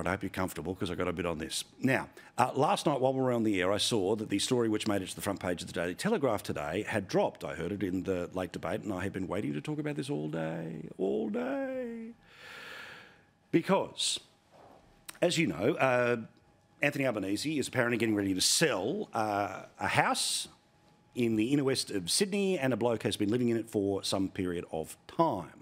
right, I hope you're comfortable because I got a bit on this. Now, last night while we were on the air, I saw that the story which made it to the front page of the Daily Telegraph today had dropped. I heard it in the late debate and I have been waiting to talk about this all day. Because, as you know, Anthony Albanese is apparently getting ready to sell a house in the inner west of Sydney, and a bloke has been living in it for some period of time.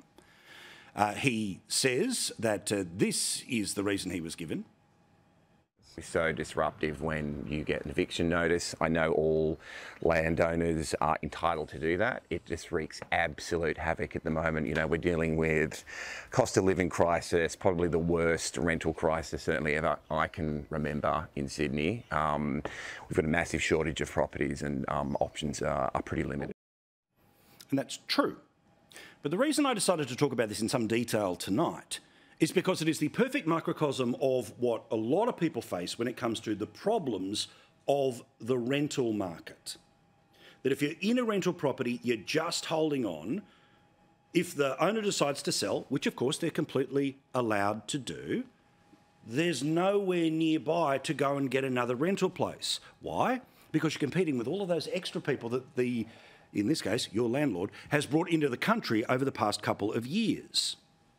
He says that this is the reason he was given. It's so disruptive when you get an eviction notice. I know all landowners are entitled to do that. It just wreaks absolute havoc at the moment. You know, we're dealing with cost of living crisis, probably the worst rental crisis certainly ever I can remember in Sydney. We've got a massive shortage of properties and options are pretty limited. And that's true. But the reason I decided to talk about this in some detail tonight is because it is the perfect microcosm of what a lot of people face when it comes to the problems of the rental market. That if you're in a rental property, you're just holding on. If the owner decides to sell, which of course they're completely allowed to do, there's nowhere nearby to go and get another rental place. Why? Because you're competing with all of those extra people that in this case, your landlord, has brought into the country over the past couple of years.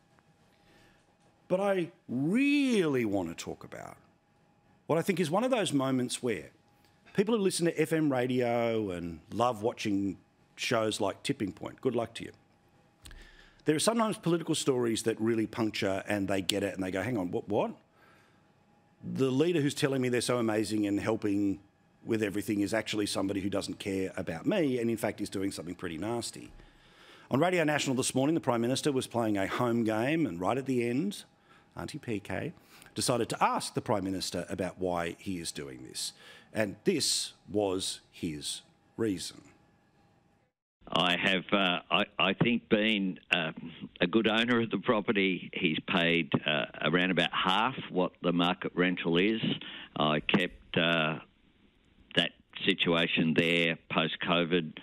But I really want to talk about what I think is one of those moments where people who listen to FM radio and love watching shows like Tipping Point, good luck to you. There are sometimes political stories that really puncture and they get it and they go, hang on, what? The leader who's telling me they're so amazing and helping with everything is actually somebody who doesn't care about me and in fact is doing something pretty nasty. On Radio National this morning, the Prime Minister was playing a home game and right at the end, Auntie PK decided to ask the Prime Minister about why he is doing this. And this was his reason. I have, I think, been a good owner of the property. He's paid around about half what the market rental is. I kept that situation there post-COVID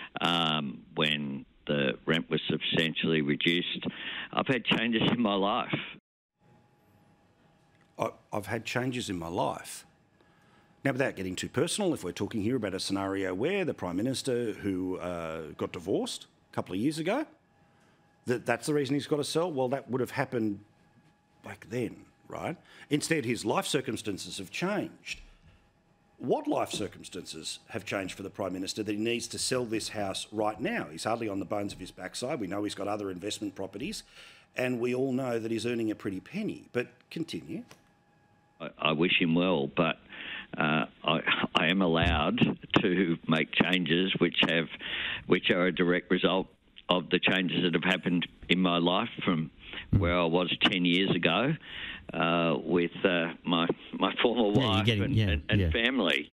when the rent was substantially reduced. I've had changes in my life. I've had changes in my life. Now, without getting too personal, if we're talking here about a scenario where the Prime Minister who got divorced a couple of years ago, that's the reason he's got to sell, well, that would have happened back then, right? Instead, his life circumstances have changed. What life circumstances have changed for the Prime Minister that he needs to sell this house right now? He's hardly on the bones of his backside. We know he's got other investment properties, and we all know that he's earning a pretty penny. But continue. I wish him well, but I am allowed to make changes which are a direct result of the changes that have happened in my life from where I was 10 years ago with my former wife and family.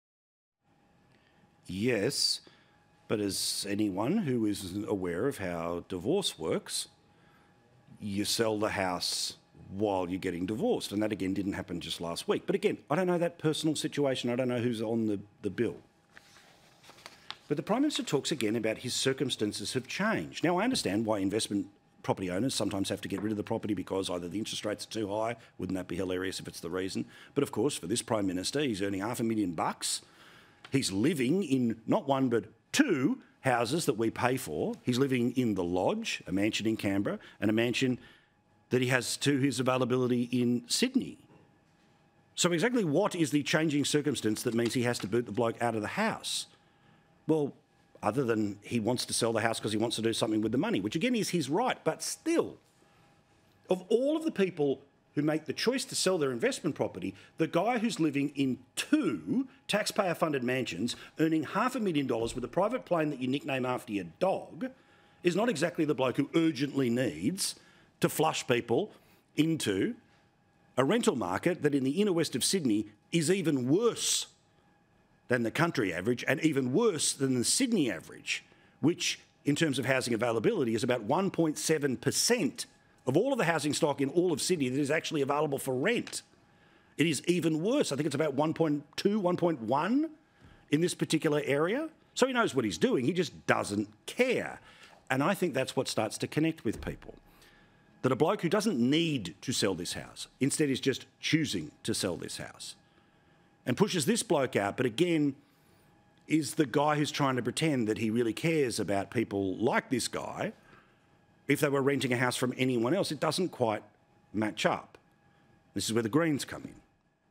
Yes, but as anyone who is aware of how divorce works, you sell the house while you're getting divorced. And that, again, didn't happen just last week. But again, I don't know that personal situation. I don't know who's on the bill. But the Prime Minister talks again about his circumstances have changed. Now, I understand why investment property owners sometimes have to get rid of the property because either the interest rates are too high. Wouldn't that be hilarious if it's the reason? But, of course, for this Prime Minister, he's earning $500,000. He's living in not one but two houses that we pay for. He's living in the Lodge, a mansion in Canberra, and a mansion that he has to his availability in Sydney. So exactly what is the changing circumstance that means he has to boot the bloke out of the house? Well, other than he wants to sell the house because he wants to do something with the money, which again is his right, but still, of all of the people who make the choice to sell their investment property, the guy who's living in two taxpayer-funded mansions, earning $500,000 with a private plane that you nickname after your dog, is not exactly the bloke who urgently needs to flush people into a rental market that in the inner west of Sydney is even worse than the country average and even worse than the Sydney average, which in terms of housing availability is about 1.7% of all of the housing stock in all of Sydney that is actually available for rent. It is even worse. I think it's about 1.2, 1.1 in this particular area. So he knows what he's doing. He just doesn't care. And I think that's what starts to connect with people. that a bloke who doesn't need to sell this house, instead is just choosing to sell this house, and pushes this bloke out, but again, is the guy who's trying to pretend that he really cares about people like this guy if they were renting a house from anyone else. It doesn't quite match up. This is where the Greens come in.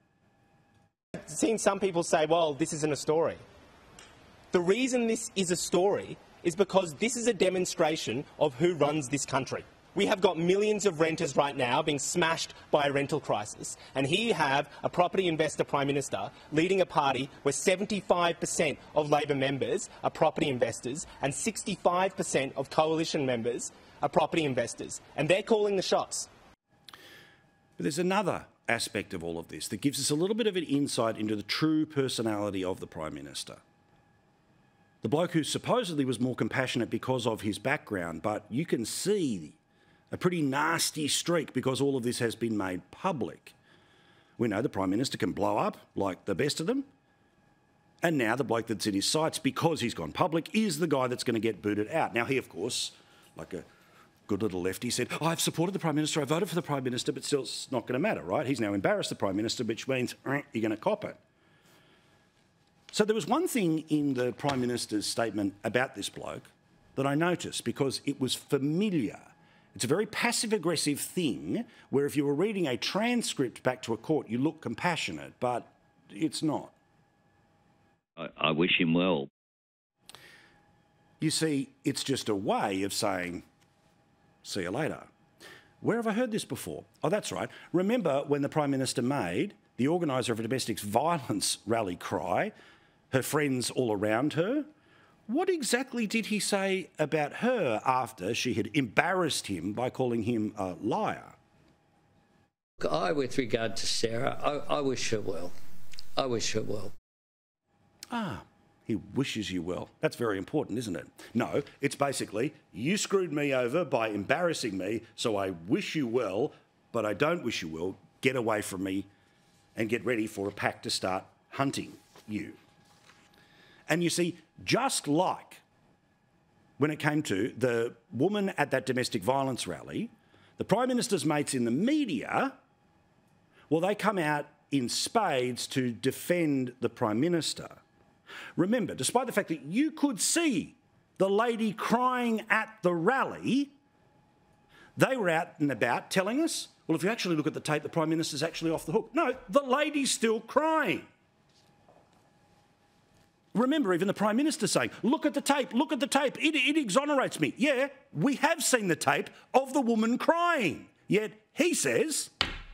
I've seen some people say, well, this isn't a story. The reason this is a story is because this is a demonstration of who runs this country. We have got millions of renters right now being smashed by a rental crisis, and here you have a property investor Prime Minister leading a party where 75% of Labor members are property investors and 65% of Coalition members are property investors, and they're calling the shots. But there's another aspect of all of this that gives us a little bit of an insight into the true personality of the Prime Minister. The bloke who supposedly was more compassionate because of his background, but you can see a pretty nasty streak because all of this has been made public. We know the Prime Minister can blow up like the best of them, and now the bloke that's in his sights because he's gone public is the guy that's going to get booted out. Now he, of course, like a good little lefty, said, oh, I've supported the Prime Minister, I voted for the Prime Minister, but still it's not going to matter, right? He's now embarrassed the Prime Minister, which means you're going to cop it. So there was one thing in the Prime Minister's statement about this bloke that I noticed because it was familiar. It's a very passive-aggressive thing where if you were reading a transcript back to a court, you look compassionate, but it's not. I wish him well. You see, it's just a way of saying, see you later. Where have I heard this before? Oh, that's right. Remember when the Prime Minister made the organiser of a domestic violence rally cry, her friends all around her? What exactly did he say about her after she had embarrassed him by calling him a liar? With regard to Sarah, I wish her well. I wish her well. Ah, he wishes you well. That's very important, isn't it? No, it's basically, you screwed me over by embarrassing me, so I wish you well, but I don't wish you well. Get away from me and get ready for a pack to start hunting you. And you see, just like when it came to the woman at that domestic violence rally, the Prime Minister's mates in the media, well, they come out in spades to defend the Prime Minister. Remember, despite the fact that you could see the lady crying at the rally, they were out and about telling us, well, if you actually look at the tape, the Prime Minister's actually off the hook. No, the lady's still crying. Remember, even the Prime Minister saying, look at the tape, it exonerates me. Yeah, we have seen the tape of the woman crying, yet he says...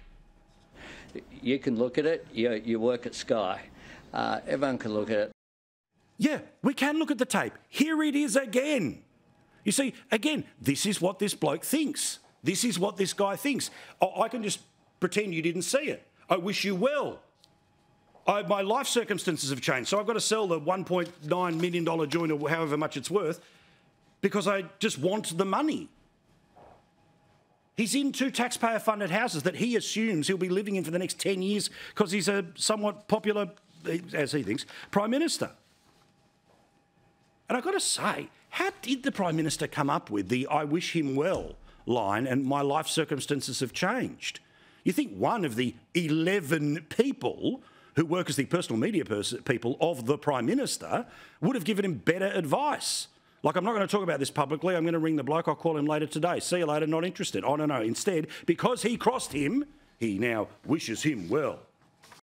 You can look at it, you work at Sky. Everyone can look at it. Yeah, we can look at the tape. Here it is again. You see, again, this is what this bloke thinks. This is what this guy thinks. Oh, I can just pretend you didn't see it. I wish you well. My life circumstances have changed, so I've got to sell the $1.9 million joint or however much it's worth because I just want the money. He's in 2 taxpayer-funded houses that he assumes he'll be living in for the next 10 years because he's a somewhat popular, as he thinks, Prime Minister. And I've got to say, how did the Prime Minister come up with the I wish him well line and my life circumstances have changed? You think one of the 11 people who work as the personal media people of the Prime Minister would have given him better advice. Like, I'm not going to talk about this publicly. I'm going to ring the bloke. I'll call him later today. See you later, not interested. Oh, no. Instead, because he crossed him, he now wishes him well.